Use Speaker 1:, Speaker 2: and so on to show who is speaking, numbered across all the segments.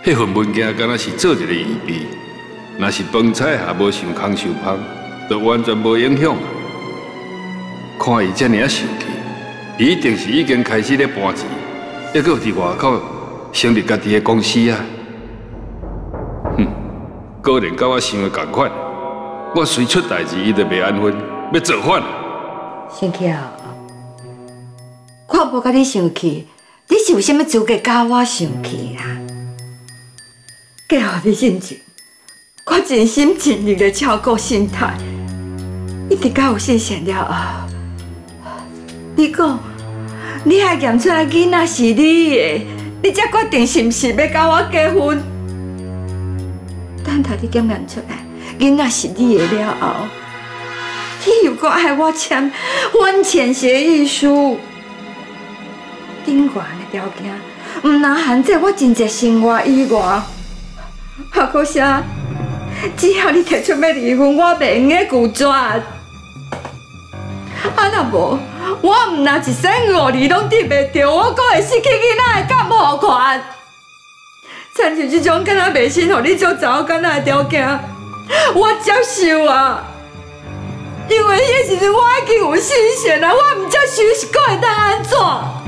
Speaker 1: 迄份物件敢若是做一个预备，若是饭菜也无伤空伤芳，就完全无影响。看伊遮尔生气，伊一定是已经开始咧搬钱，抑搁伫外口成立家己的公司啊！哼，果然甲我想的同款。我随出代志，伊就袂安分，要造反。
Speaker 2: 生气啊！我无甲你生气，你是有啥物资格教我生气啊？嫁互你进前，我尽心尽力的照顾心态，一直到有信线了后，你讲，你还验出来囡仔是你的，你才决定是毋是要甲我结婚？等到你检验出来囡仔是你的了后，你又搁爱我签婚前协议书，顶悬的条件，毋能限制我真侪生活以外。还阁写，只要你提出要离婚，我袂用个拒绝。啊，若无，我毋若一生5年拢得袂着，我阁会失去囡仔的监护权。亲像这种敢若袂信互你做查某囡仔的条件，我接受啊。因为迄时阵我已经有新鲜啊，我毋接受是阁会当安怎？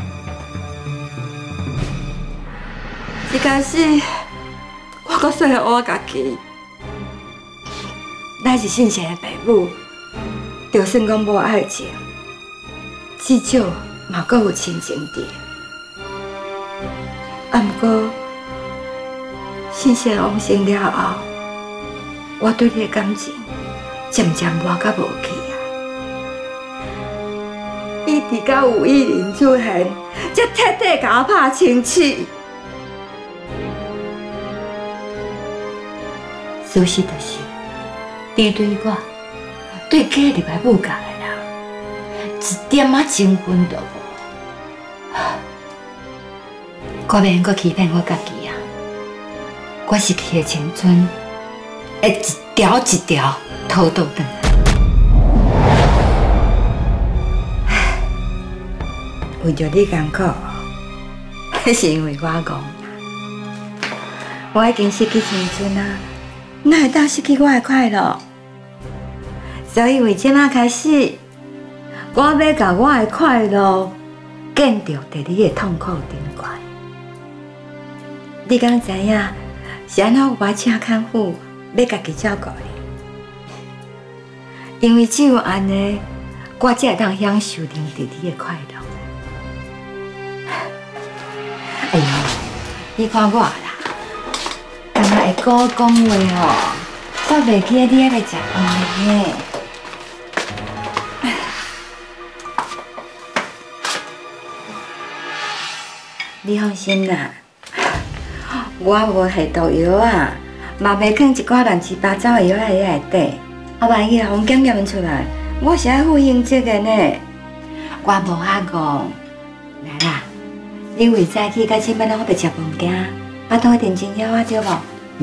Speaker 2: 一开始。我阁说服我家己，咱是信贤的爸母，就算讲无爱情，至少嘛阁有亲情在。啊，不过信贤往生了后，我对你的感情渐渐磨甲无去啊。伊直到有意林出现，才彻底甲我拍清气。事实就是，你对我、对嫁入来母家的人，一点仔情分都无。我免阁欺骗我家己啊！我失去的青春，会一条一条拖倒转来。为着你艰苦，那是因为我戆。我已经失去青春啊！哪会当失去我的快乐？所以为即马开始，我要把我的快乐建筑伫你的痛苦顶悬。你敢知影是安怎我请看护要家己照顾你？因为只有安尼，我才会当享受啉伫你的快乐。哎呦，你看我啦！敢若会讲话哦，煞袂记你还来食饭呢。你放心啦，我无下毒药啊，嘛袂放一寡乱七八糟的药在内底。啊，万一互检验出来，我是爱负刑责的呢。我无瞎讲，来啦，你为早起到七点拢要食饭件，巴肚一定真晓啊，对无？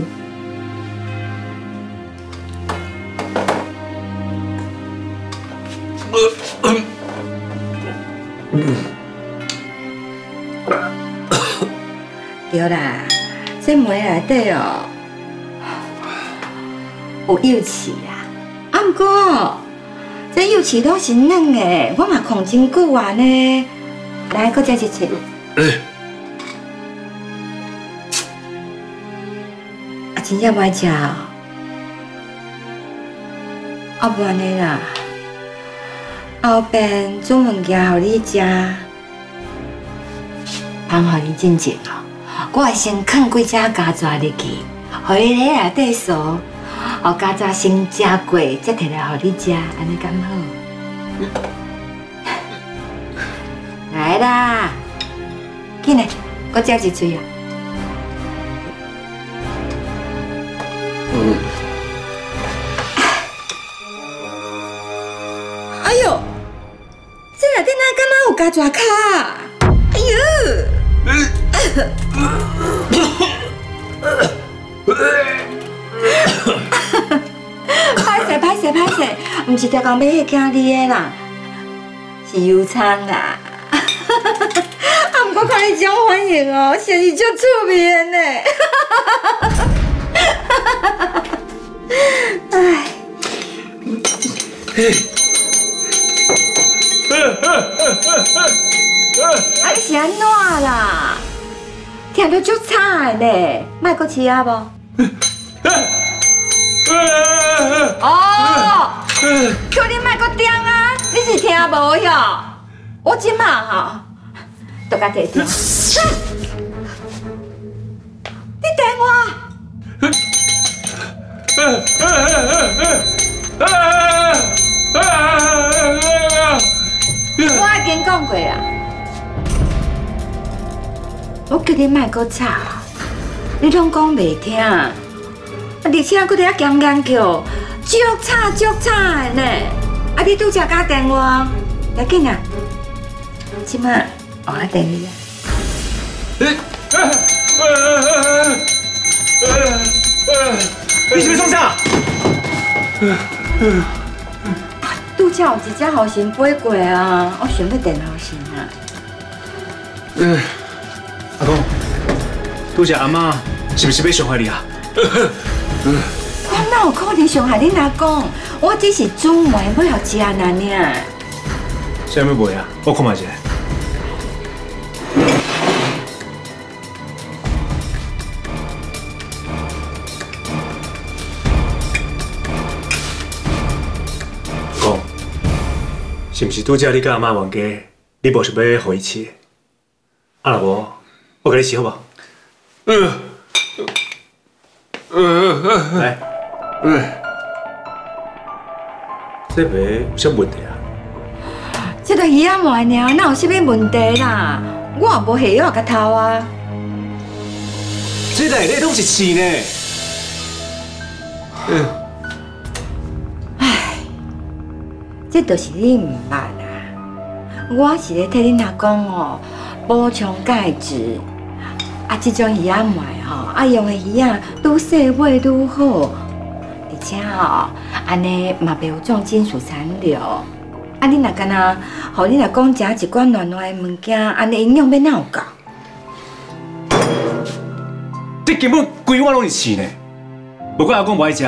Speaker 2: 对啦，这梅内底哦有幼刺啦，啊毋过这幼刺都是软的，我嘛控真久啊呢。来，搁食一撮。啊，真正歹食哦。啊，不然呢啦，后边煮物件互你食，通互你进前哦。我会先放几只家蛇入去，互你喺内底熟，互家蛇先食过，才摕来互你食，安尼敢好？来啦，紧来，搁食一喙啊！哎呦，这内底哪敢若有家蛇壳？哎呦！歹势，毋是条讲要迄囝你的啦，是油葱啦。啊，毋过看你这种反应哦，真是足趣味的呢。 啊，你是安怎啦？听到足惨的呢，莫阁饲啊无？哦，叫你莫阁点啊！你是听无哟？我即马吼，都甲摕掉。你电话？我已经讲过啊，我叫你莫阁吵，你拢讲袂听，啊，而且佫伫遐强强叫，足吵的呢。啊，你拄则甲电话，要紧啊，即摆换我电你啊。
Speaker 3: 你是要创啥？
Speaker 2: 拄则有一只后生飞过啊，我想要电后生啊。
Speaker 3: 阿公，拄则阿妈是不是要伤害你啊？
Speaker 2: 我哪有可能伤害恁阿公？我只是煮糜要互食那尔。
Speaker 3: 啥物糜啊？我看卖一下。公，是不是拄则你甲阿妈冤家，你无想要互伊饲？啊，若无，我甲你饲好无？来，这杯有啥问题啊？
Speaker 2: 这个鱼仔糜尔，哪有啥物问题啦？我也无下药甲头啊。
Speaker 3: 这内底拢是刺呢。
Speaker 2: 这就是你唔捌啊！我是咧替恁阿公哦补充钙质。啊，这种鱼仔糜吼，啊用的鱼仔愈细尾愈好，而且吼，安尼嘛袂有重金属残留。啊，你若干那，互你若讲食一罐暖暖的物件，安尼营养要哪有够？
Speaker 3: 这根本规碗拢是刺呢，无怪阿公不爱食。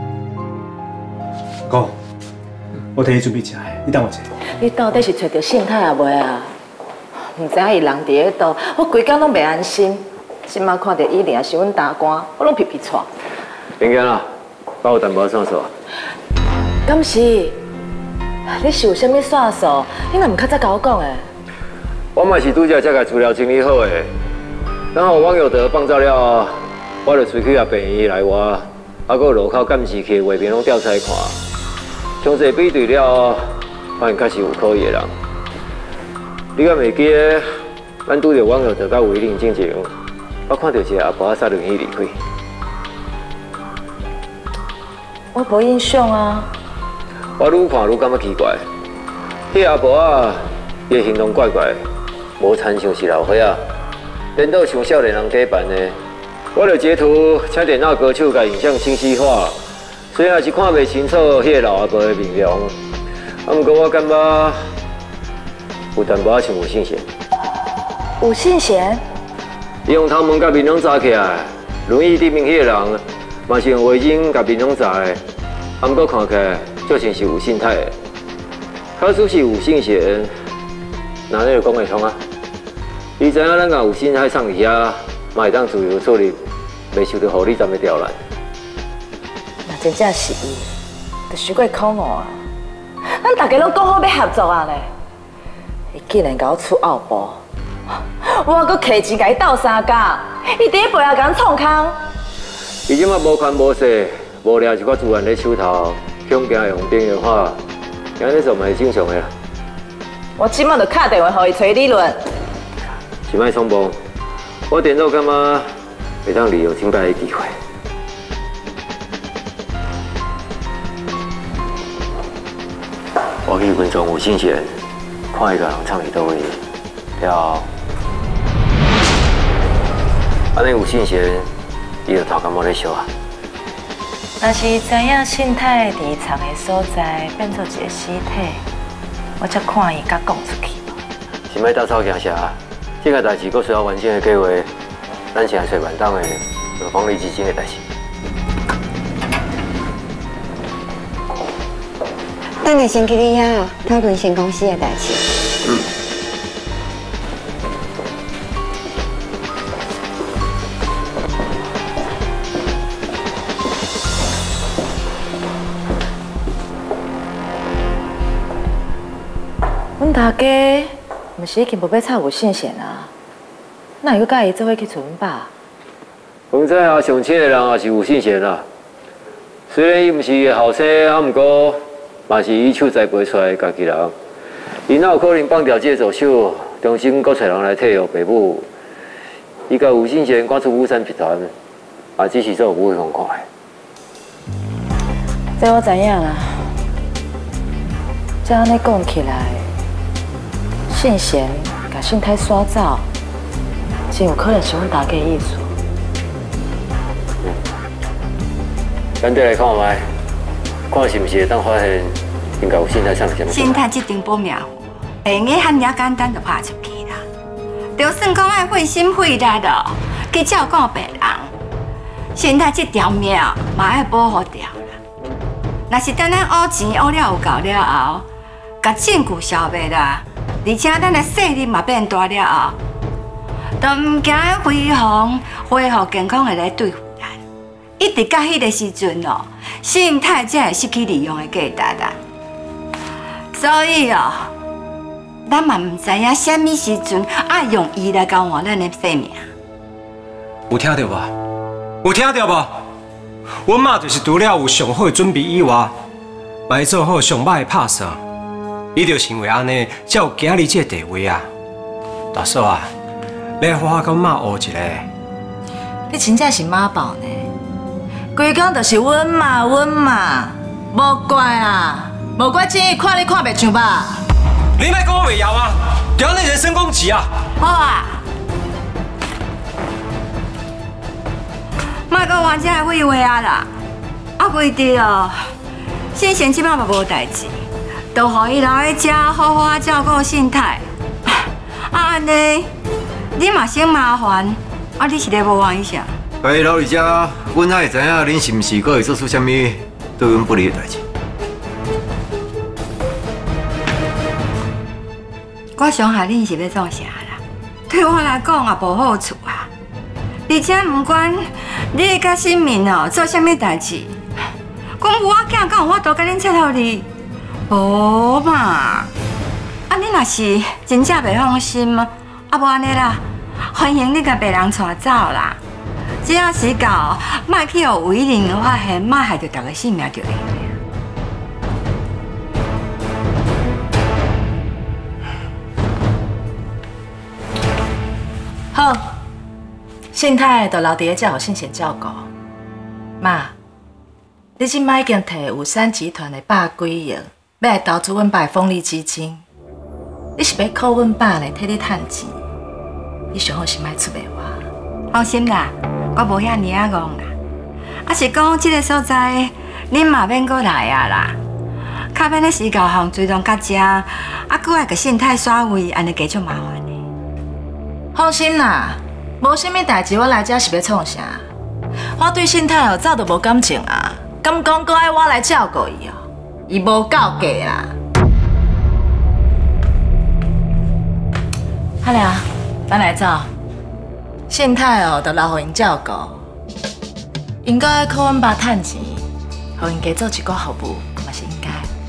Speaker 3: 公，我替你准备食的，你等我一下。
Speaker 4: 你到底是找到信泰啊未啊？唔知影伊人伫咧倒，我规工拢袂安心。即马看到伊俩是阮大官，我拢皮皮喘。
Speaker 5: 平安啦，把我淡薄算数。
Speaker 4: 敢是？你是有啥物线索？你若唔较早甲我讲诶？
Speaker 5: 我嘛是拄则才甲资料整理好诶。然后网友得放照了，我就随去啊病院来话，啊，搁路口监视器画面拢调查看，详细比对了，发现确实有可疑诶人。你敢袂记得，咱拄着网友得甲违令进前，我看到一个阿婆杀轮椅离开。
Speaker 4: 我无印象啊。
Speaker 5: 我愈看愈感觉奇怪，迄阿婆啊，伊的行动怪怪，无亲像是老伙仔，颠倒像少年人假扮的。我着截图，请电脑高手甲影像清晰化，虽然是看袂清楚迄个老阿婆的面容，啊，毋过我感觉有淡薄仔像吴信贤。
Speaker 4: 吴信贤？
Speaker 5: 伊用头毛甲面拢扎起来，轮椅顶面迄个人嘛是用围巾甲面拢扎的，啊，毋过看起来就像是吴信泰的。假使是吴信贤，那就讲会通啊。伊知影咱甲吴信泰送伫遐，嘛会当自由出入，袂受到护理站的刁难。
Speaker 4: 若真正是伊，就伤过可恶啊！咱大家拢讲好要合作啊咧，伊竟然甲我出奥步，我还阁摕钱甲伊斗相共，伊第一背后甲咱创空。
Speaker 5: 伊即马无权无势，无掠一寡资源咧手头，恐惊会用边缘化，安尼做嘛是正常的啦。
Speaker 4: 我即马就打电话互伊找理论。
Speaker 5: 是莫匆忙，我电脑感觉会当利用清白的机会。我去群众有信息，看伊个人藏伫倒位，了，安尼有信息，伊就头壳冇咧烧啊。
Speaker 4: 若是知影信泰伫藏的所在变做一个尸体，我才看伊甲讲出去。
Speaker 5: 是莫打草惊蛇，这个代志佫需要完整的计划，咱先来找万党的有防理基金的代志。
Speaker 2: 咱就先去你遐讨论新公司的代志。
Speaker 4: 阮大家毋是已经无要插有信线啊？哪会佮伊做伙去找阮爸？
Speaker 5: 风采啊，上亲的人也是有信贤啦。虽然伊毋是后生，啊，毋过嘛是伊手栽培出来的家己人。伊哪有可能放掉这个助手，重新搁找人来替互爸母？伊甲吴信贤赶出武山集团，也只是做有会看看的。
Speaker 4: 这我知影啦。这安尼讲起来，信贤甲信泰刷走，真有可能是阮大家的意思。咱再来看卖，看是毋是会当发现，应该有信泰上什么？
Speaker 2: 信泰这张保命符，袂用遐尔简单就拍出去啦。就算讲爱费心费力咯，去照顾别人，信泰这条命嘛爱保护掉啦。若是等咱乌钱乌了有够了后，甲证据消灭啦，而且咱的势力嘛变大了后，都唔惊恢复健康的来对付。一直到迄个时阵哦，信泰才会失去利用的价值啦。所以哦，咱嘛唔知影什么时阵爱用伊来交换咱的性命。
Speaker 6: 有听到吧？有听到吧？阮妈就是除了有上好的准备以外，嘛会做好上歹的拍算。伊就是因为安尼，才有今日这个地位啊。大嫂啊，你好好跟妈学一下。
Speaker 4: 你真正是妈宝呢？规工就是阮妈，无怪啦，无怪建议看你看袂上吧？
Speaker 6: 你莫讲我袂晓啊，对咱人身攻击啊！
Speaker 2: 好啊，莫讲我这个废话啊啦，啊规定哦，信贤即摆嘛无代志，就互伊留在遮好好照顾信泰。啊安尼，你嘛嫌麻烦，啊你是咧无愿意啥？
Speaker 7: 家己留伫遮，阮哪会知影恁是毋是阁会做出啥物对阮不利的代志？
Speaker 2: 我伤害恁是要做啥啦？对我来讲也无好处啊！而且毋管你甲新民哦做啥物代志，讲我囝敢有法度甲恁切头哩？无嘛！啊，你若是真正袂放心，啊无安尼啦，欢迎你甲别人带走啦。只要时到，莫去互违令的发现，莫害着大家性命就会。
Speaker 4: 好，信泰就留伫咧遮，互信贤照顾。妈，你即摆已经摕武山集团的100几亿，要来投资阮爸的风力基金，你是要靠阮爸来替你趁钱？你上好是莫出卖我。
Speaker 2: 放心啦。我无遐尼啊戆啦，啊是讲这个所在，恁嘛免过来啊啦，较免咧时到行追踪到遮，啊搁爱甲信泰刷位，安尼加足麻烦的。
Speaker 4: 放心啦，无啥物代志，我来遮是要创啥？我对信泰哦早就无感情啊，敢讲搁爱我来照顾伊哦，伊无够格啦。好了，咱来走。信泰哦，就留互因照顾，应该靠阮爸趁钱，互因加做一个服务，嘛是应该。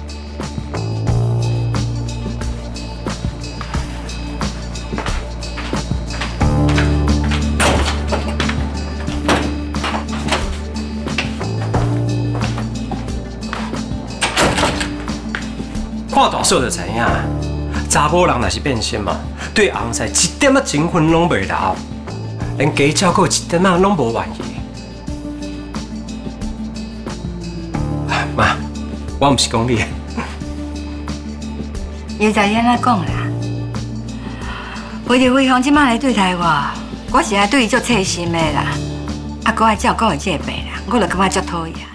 Speaker 6: 看大嫂就知影，查某人若是变心嘛，对红菜一点仔情分拢袂留。连家照顾一点仔拢无愿意。妈，我毋是讲你。
Speaker 2: 又在安怎讲啦？为着辉煌即摆来对待我，我是爱对伊足贴心的啦。啊，搁爱照顾伊这个病人，我就感觉足讨厌。